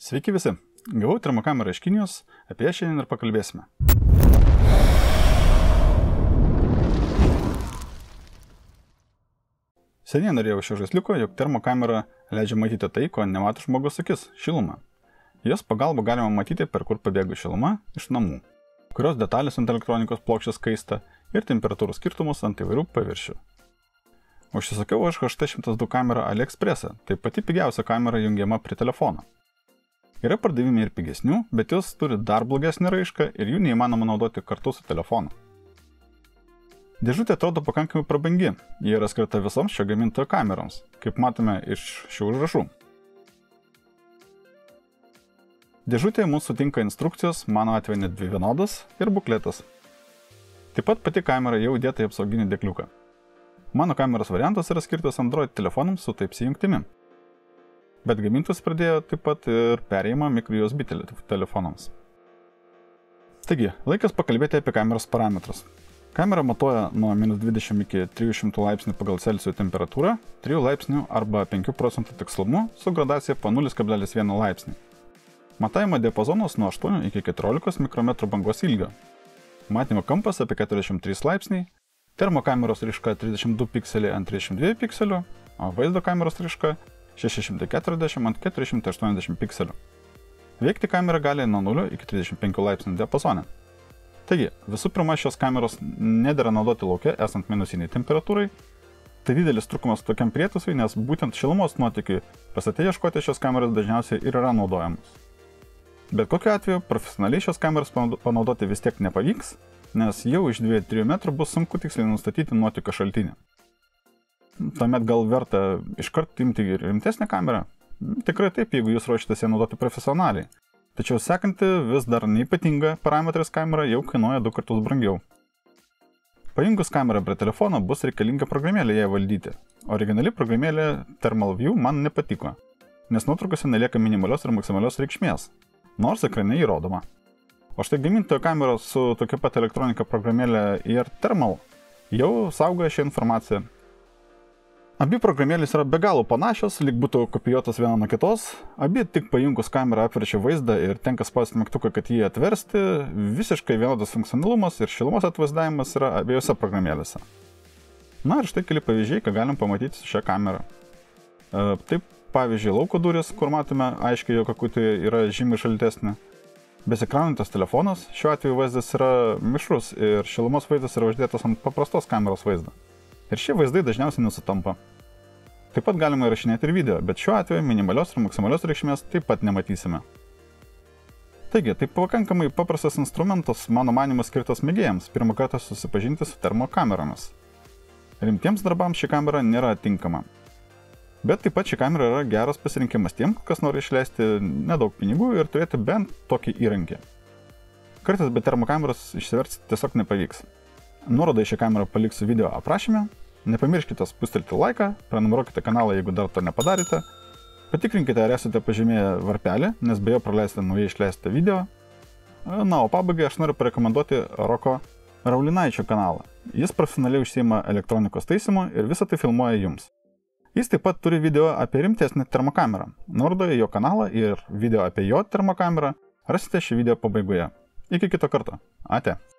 Sveiki visi! Gavau termokamerą iš Kinijos, apie ją šiandien ir pakalbėsime. Seniai norėjau šio žaisliuko, jog termokamera leidžia matyti tai, ko nemato žmogus akis – šilumą. Jos pagalba galima matyti, per kur pabėga šiluma iš namų, kurios detalės ant elektronikos plokštės kaista ir temperatūrų skirtumus ant įvairių paviršių. Užsisakiau aš HT102 kamerą AliExpress'e, tai pati pigiausia kamera jungiama prie telefono. Yra pardavimai ir pigesnių, bet jos turi dar blogesnį raišką ir jų neįmanoma naudoti kartu su telefonu. Dėžutė atrodo pakankamai prabangi, ji yra skirta visoms šio gamintojo kameroms, kaip matome iš šių užrašų. Dėžutėje mūsų sutinka instrukcijos, mano atveju net dvi vienodas, ir bukletas. Taip pat pati kamera jau įdėta į apsauginį dėkliuką. Mano kameros variantas yra skirtas Android telefonams su Type-C jungtimi. Bet gamintojas pradėjo taip pat ir perėjimą microUSB telefonams. Taigi, laikas pakalbėti apie kameros parametrus. Kamera matuoja nuo -20 iki 300 laipsnių pagal Celsių temperatūrą, 3 laipsnių arba 5% tikslumu su gradacija po 0,1 laipsnį. Matavimo diapazonas nuo 8 iki 14 mikrometrų bangos ilgio. Matymo kampas apie 43 laipsniai, termokameros raiška 32 pikseliai ant 32 pikselių, o vaizdo kameros raiška 640 ant 480 pikselių. Veikti kamera gali nuo 0 iki 35 laipsnių diapazone. Taigi, visų pirma, šios kameros nedera naudoti lauke esant minusiniai temperatūrai. Tai didelis trūkumas tokiam prietaisui, nes būtent šilumos nuotykiui pastate ieškoti šios kameros dažniausiai ir yra naudojamos. Bet kokiu atveju, profesionaliai šios kameros panaudoti vis tiek nepavyks, nes jau iš 2-3 metrų bus sunku tiksliai nustatyti nuotykio šaltinį. Tuomet gal verta iškart imti rimtesnę kamerą? Tikrai taip, jeigu jūs ruošitės ją naudoti profesionaliai. Tačiau sekanti vis dar neypatinga parametrais kamera jau kainuoja 2 kartus brangiau. Pajungus kamerą prie telefono bus reikalinga programėlė ją valdyti. Originali programėlė Thermal View man nepatiko, nes nuotraukose nelieka minimalios ir maksimalios reikšmės, nors ekrane įrodoma. O štai gamintojo kameros su tokia pat elektronika programėlė Air Thermal jau saugoja šią informaciją. Abi programėlės yra be galo panašios, lyg būtų kopijuotos viena nuo kitos. Abi tik pajungus kamerą apverčia vaizdą ir tenka spausti mygtuką, kad jį atversti. Visiškai vienodas funkcionalumas ir šilumos atvaizdavimas yra abiejose programėlėse. Na ir štai keli pavyzdžiai, ką galim pamatyti su šią kamerą. Taip, pavyzdžiui, lauko durys, kur matome aiškiai, jog akutė yra žymiai šaltesnė. Besikraunantis telefonas, šiuo atveju vaizdas yra mišrus ir šilumos vaizdas yra uždėtas ant paprastos kameros vaizdo. Ir šie vaizdai dažniausiai nesutampa. Taip pat galima įrašinėti ir video, bet šiuo atveju minimalios ir maksimalios reikšmės taip pat nematysime. Taigi, tai pakankamai paprastas instrumentas, mano manymu, skirtas mėgėjams pirmą kartą susipažinti su termokameromis. Rimtiems darbams ši kamera nėra tinkama. Bet taip pat ši kamera yra geras pasirinkimas tiem, kas nori išleisti nedaug pinigų ir turėti bent tokį įrankį. Kartais be termokameros išsiversti tiesiog nepavyks. Nuorodą į šią kamerą paliksiu video aprašyme. Nepamirškite spustelti laiką, prenumeruokite kanalą, jeigu dar to nepadarėte. Patikrinkite, ar esate pažymėję varpelį, nes be jo praleisite naujai išleistą video. Na, o pabaigai aš noriu parekomenduoti Roko Raulinaičio kanalą. Jis profesionaliai užsiima elektronikos taisymu ir visą tai filmuoja jums. Jis taip pat turi video apie rimtesnį termokamerą. Nuorodą į jo kanalą ir video apie jo termokamerą rasite šį video pabaigoje. Iki kito karto. Ate.